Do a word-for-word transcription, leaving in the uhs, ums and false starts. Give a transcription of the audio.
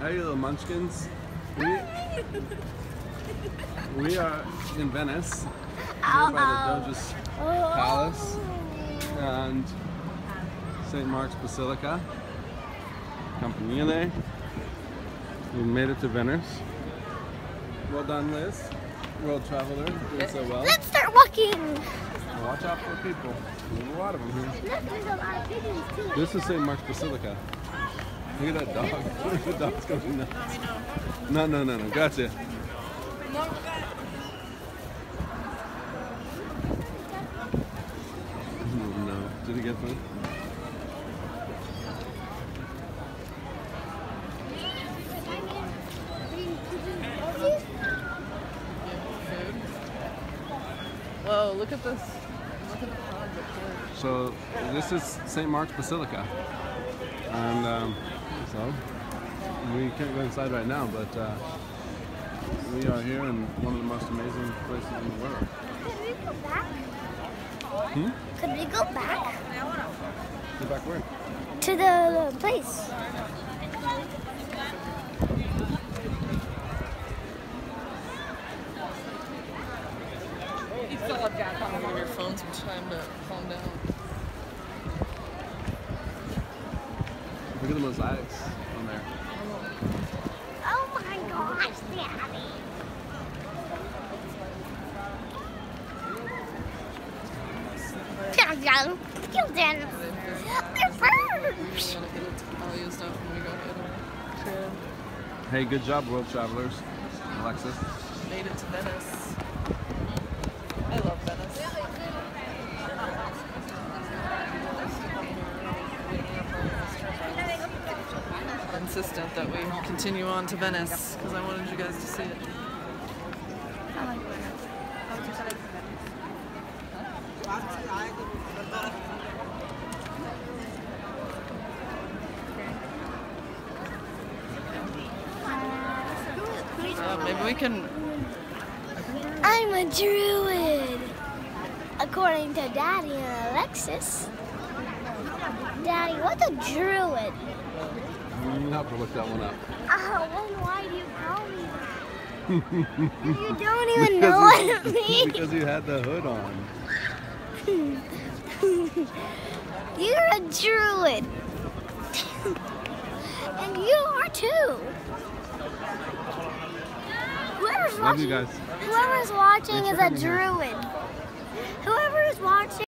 Hey, you little munchkins. We, we are in Venice, here by the Doge's Palace and Saint Mark's Basilica. Campanile. We made it to Venice. Well done, Liz. World traveler, doing so well. Let's start walking. Now watch out for people. There's a lot of them here. Look, there's a lot of pigeons too. This is Saint Mark's Basilica. Look at that dog. The dog's going nuts. No, no, no, no. Gotcha. Oh, no. Did he get food? Whoa, look at this. Look at the project here. So, this is Saint Mark's Basilica. And um, so, we can't go inside right now, but uh, we are here in one of the most amazing places in the world. Could we go back? Hmm? Could we go back? Go back where? To the place. You feel like that on one of your phones some time to calm down. Look at the mosaics on there. Oh my gosh, Daddy. Kill them. Kill them. They're birds. I'll use stuff when we go to Italy. Sure. Hey, good job, world travelers. Alexis. Made it to Venice. I love Venice. I'm insistent that we continue on to Venice because I wanted you guys to see it. Uh, maybe we can. I'm a druid, according to Daddy and Alexis. Daddy, what's a druid? You have to look that one up. Oh, well, why do you call me that? You don't even know what it means. Because you had the hood on. You're a druid. And you are too. Whoever's Love you watching, guys. whoever's watching Thanks is for a coming here. druid. Whoever is watching